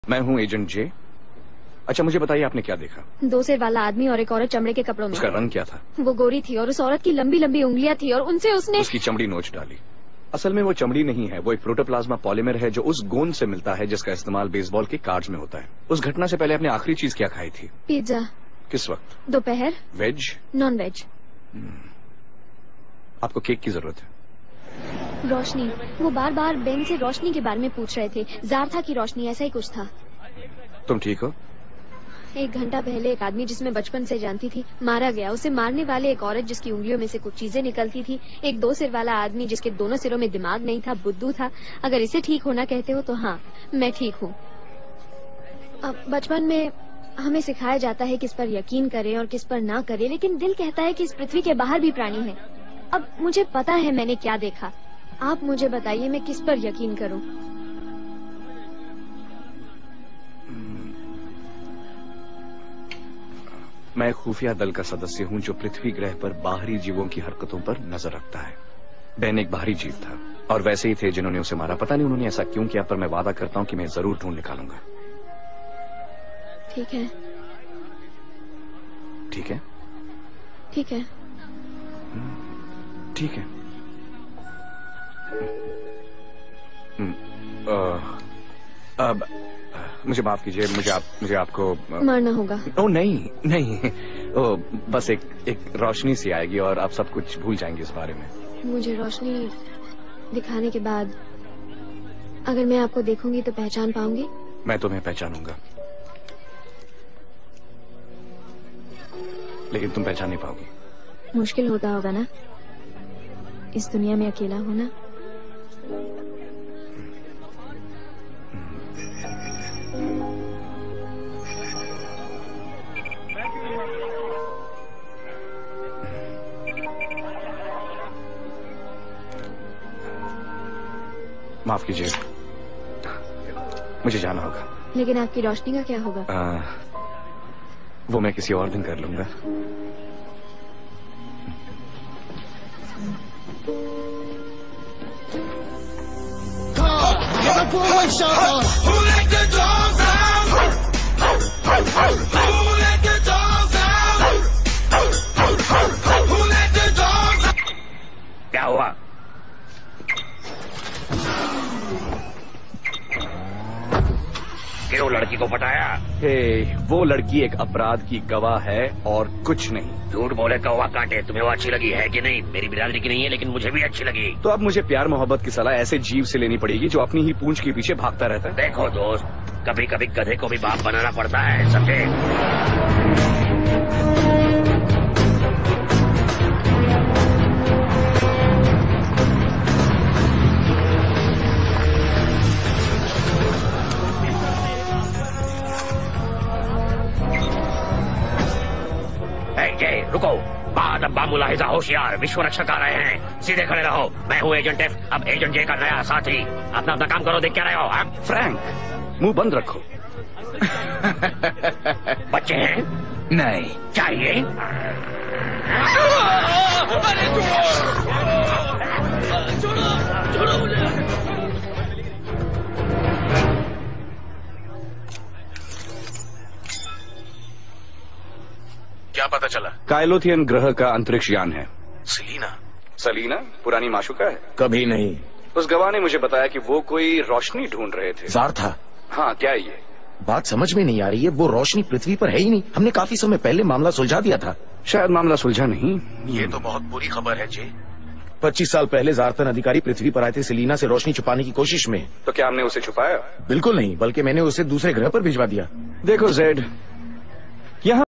मैं हूँ एजेंट जे। अच्छा मुझे बताइए आपने क्या देखा? 2 सिर वाला आदमी और एक औरत चमड़े के कपड़ों में। उसका रंग क्या था? वो गोरी थी और उस औरत की लंबी लंबी उंगलियां थी और उनसे उसने उसकी चमड़ी नोच डाली। असल में वो चमड़ी नहीं है, वो एक प्रोटोप्लाज्मा पॉलीमर है जो उस गोंद से मिलता है जिसका इस्तेमाल बेसबॉल के कार्ड्स में होता है। उस घटना से पहले आपने आखिरी चीज क्या खाई थी? पिज्जा। किस वक्त? दोपहर। वेज? Non veg. आपको केक की जरूरत है? रोशनी। वो बार बार बेन से रोशनी के बारे में पूछ रहे थे। ज़ारथा की रोशनी, ऐसा ही कुछ था। तुम ठीक हो? 1 घंटा पहले एक आदमी जिसमें बचपन से जानती थी मारा गया। उसे मारने वाले एक औरत जिसकी उंगलियों में से कुछ चीजें निकलती थी। एक 2 सिर वाला आदमी जिसके दोनों सिरों में दिमाग नहीं था, बुद्धू था। अगर इसे ठीक होना कहते हो तो हाँ, मैं ठीक हूँ। बचपन में हमें सिखाया जाता है किस पर यकीन करें और किस पर ना करें, लेकिन दिल कहता है कि इस पृथ्वी के बाहर भी प्राणी हैं। अब मुझे पता है मैंने क्या देखा। आप मुझे बताइए मैं किस पर यकीन करूं? मैं खुफिया दल का सदस्य हूं जो पृथ्वी ग्रह पर बाहरी जीवों की हरकतों पर नजर रखता है। बेन एक बाहरी जीव था और वैसे ही थे जिन्होंने उसे मारा। पता नहीं उन्होंने ऐसा क्यों किया, पर मैं वादा करता हूं कि मैं जरूर ढूंढ निकालूंगा। ठीक है। ठीक है? ठीक है। ठीक है। अब मुझे माफ कीजिए, मुझे आपको मारना होगा। ओ नहीं नहीं, ओ बस एक रोशनी सी आएगी और आप सब कुछ भूल जाएंगे इस बारे में। मुझे रोशनी दिखाने के बाद अगर मैं आपको देखूंगी तो पहचान पाऊंगी? मैं तुम्हें पहचानूंगा, लेकिन तुम पहचान नहीं पाओगी। मुश्किल होता होगा ना इस दुनिया में अकेला होना? माफ कीजिए, मुझे जाना होगा। लेकिन आपकी रोशनी का क्या होगा? वो मैं किसी और दिन कर लूंगा। क्या हुआ? क्यों लड़की को पटाया? वो लड़की एक अपराध की गवाह है और कुछ नहीं। झूठ बोले कौवा काटे। तुम्हें वो अच्छी लगी है कि नहीं? मेरी बिरादरी की नहीं है, लेकिन मुझे भी अच्छी लगी। तो अब मुझे प्यार मोहब्बत की सलाह ऐसे जीव से लेनी पड़ेगी जो अपनी ही पूंछ के पीछे भागता रहता है। देखो दोस्त, कभी कभी गधे को भी बाप बनाना पड़ता है, समझे? रुको, बाद अब्बा मुलाहिजा होशियार, विश्व रक्षक आ रहे हैं। सीधे खड़े रहो। मैं हूँ एजेंट एफ, अब एजेंट जे का नया साथी। अपना अपना काम करो, देख क्या रहे हो? आप फ्रैंक, मुंह बंद रखो। बच्चे हैं? नहीं। चाहिए? छोड़ो मुझे। क्या पता चला? काइलोथियन ग्रह का अंतरिक्ष यान है। सलीना पुरानी माशुका है? कभी नहीं। उस गवाह ने मुझे बताया कि वो कोई रोशनी ढूंढ रहे थे। ज़ारथा? हाँ, क्या ये बात समझ में नहीं आ रही है। वो रोशनी पृथ्वी पर है ही नहीं। हमने काफी समय पहले मामला सुलझा दिया था। शायद मामला सुलझा नहीं। ये तो बहुत बुरी खबर है जी। 25 साल पहले ज़ारथन अधिकारी पृथ्वी पर आए थे सेलिना से रोशनी छुपाने की कोशिश में। तो क्या हमने उसे छुपाया? बिल्कुल नहीं, बल्कि मैंने उसे दूसरे ग्रह पर भिजवा दिया। देखो जेड, यहाँ